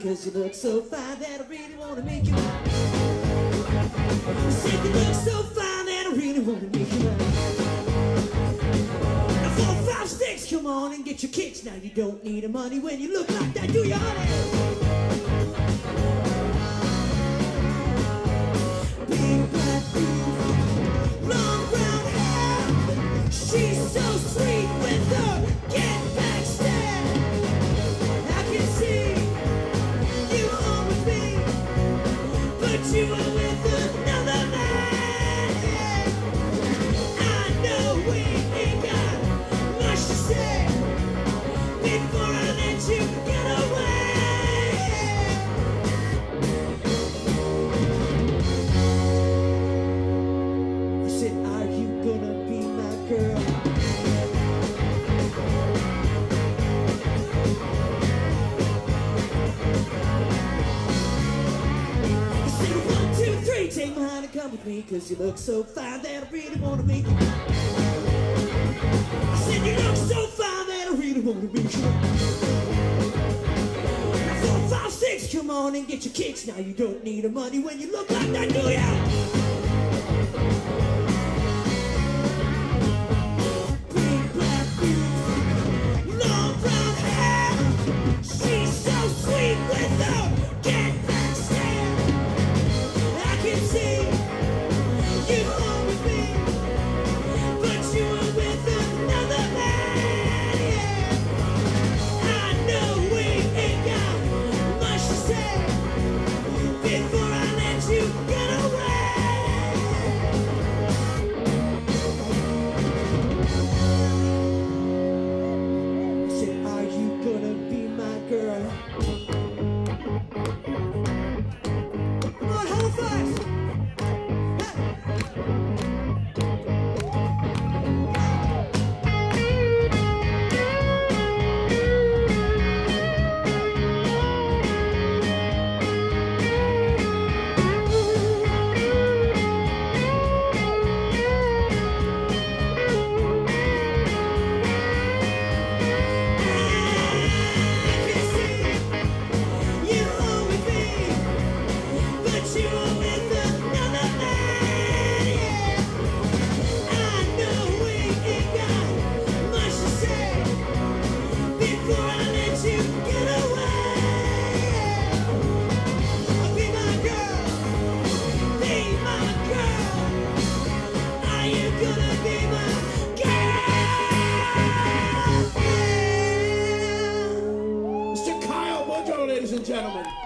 'cause you look so fine that I really wanna make you mine. I said you look so fine that I really wanna make you mine. Now 4, 5, 6, come on and get your kicks. Now you don't need the money when you look like that, do you, honey? Big black boobs, long brown hair. She's so sweet with her get back stare. I can see you home with me, but you were with another man. I know we ain't got much to say before I let you get away. I said, are you gonna be my girl? I said, 1, 2, 3, take my hand and come with me, 'cause you look so fine that I really wanna make you. I said, you look so fine that I really wanna make you. Now 4, 5, 6, come on and get your kicks. Now you don't need the money when you look like that, do ya? Big black boobs, long brown hair. She's so sweet with her get back stare. I can see you home with me, but you were with another man. Yeah. I know we ain't got much to say before I let you get away. I said, are you gonna be my girl? Come on, Halifax! Mr. Kyle Boudreau, ladies and gentlemen.